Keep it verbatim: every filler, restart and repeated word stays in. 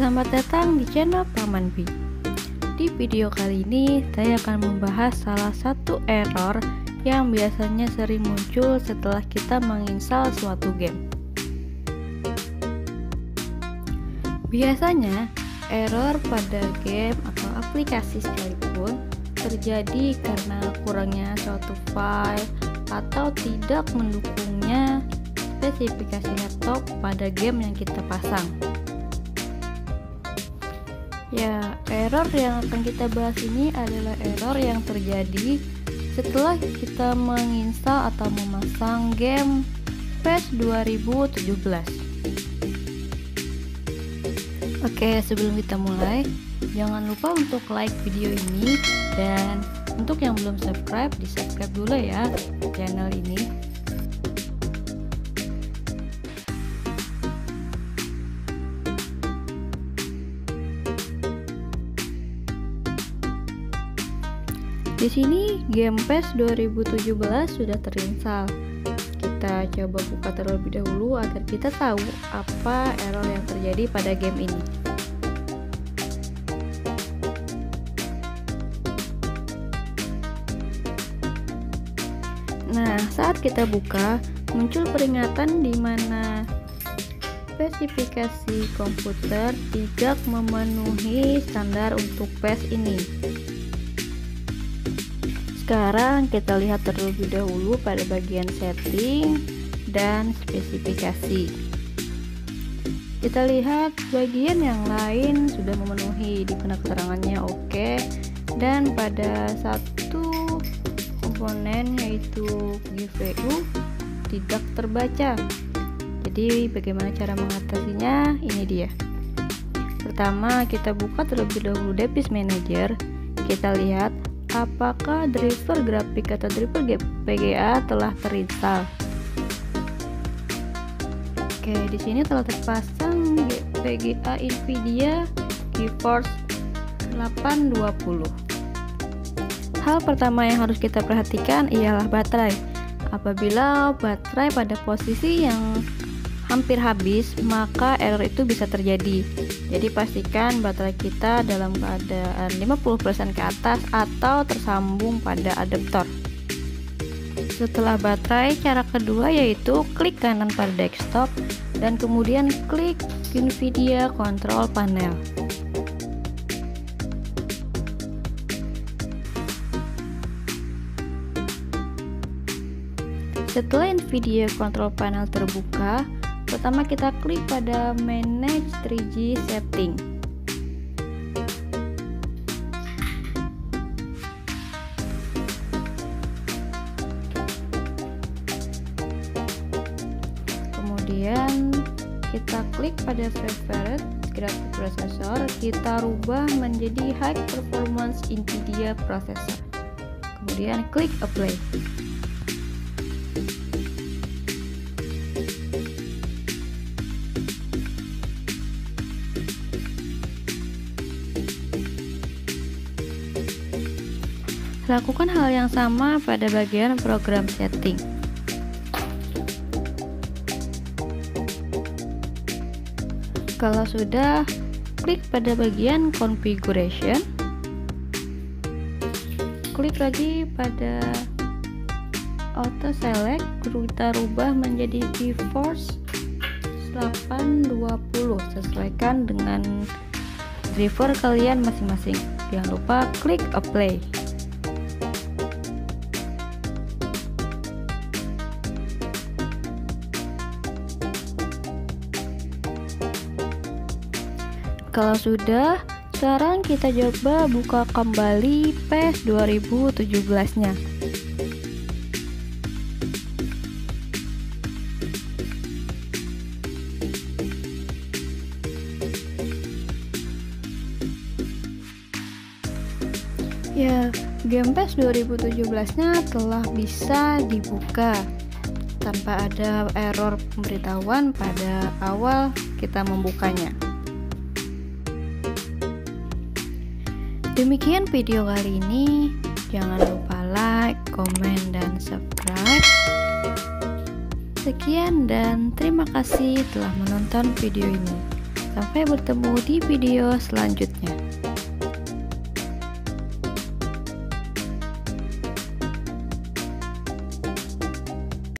Selamat datang di channel Paman B. Di video kali ini saya akan membahas salah satu error yang biasanya sering muncul setelah kita menginstal suatu game. Biasanya error pada game atau aplikasi sekalipun terjadi karena kurangnya suatu file atau tidak mendukungnya spesifikasi laptop pada game yang kita pasang. Ya, error yang akan kita bahas ini adalah error yang terjadi setelah kita menginstal atau memasang game PES dua ribu tujuh belas. Oke, sebelum kita mulai, jangan lupa untuk like video ini, dan untuk yang belum subscribe, di subscribe dulu ya channel ini. Di sini game PES dua ribu tujuh belas sudah terinstall. Kita coba buka terlebih dahulu agar kita tahu apa error yang terjadi pada game ini. Nah, saat kita buka, muncul peringatan di mana spesifikasi komputer tidak memenuhi standar untuk PES ini. Sekarang kita lihat terlebih dahulu pada bagian setting dan spesifikasi. Kita lihat bagian yang lain sudah memenuhi, di mana keterangannya oke, dan pada satu komponen yaitu G P U tidak terbaca. Jadi bagaimana cara mengatasinya? Ini dia. Pertama, kita buka terlebih dahulu Device Manager. Kita lihat apakah driver grafik atau driver V G A telah terinstall. Oke, di sini telah terpasang V G A Nvidia GeForce delapan dua puluh. Hal pertama yang harus kita perhatikan ialah baterai. Apabila baterai pada posisi yang hampir habis, maka error itu bisa terjadi. Jadi pastikan baterai kita dalam keadaan lima puluh persen ke atas atau tersambung pada adaptor. Setelah baterai, cara kedua yaitu klik kanan pada desktop dan kemudian klik Nvidia Control Panel. Setelah Nvidia Control Panel terbuka, pertama kita klik pada Manage tiga G Setting. Kemudian kita klik pada Favorite Graphic Processor, kita rubah menjadi High Performance Nvidia Processor. Kemudian klik Apply. Lakukan hal yang sama pada bagian program setting. Kalau sudah, klik pada bagian configuration. Klik lagi pada auto select, kita rubah menjadi GeForce delapan dua puluh. Sesuaikan dengan driver kalian masing-masing. Jangan lupa klik apply. Kalau sudah, sekarang kita coba buka kembali PES dua ribu tujuh belas nya. Ya, game PES dua ribu tujuh belas nya telah bisa dibuka tanpa ada error pemberitahuan pada awal kita membukanya. Demikian video kali ini. Jangan lupa like, komen, dan subscribe. Sekian dan terima kasih telah menonton video ini. Sampai bertemu di video selanjutnya.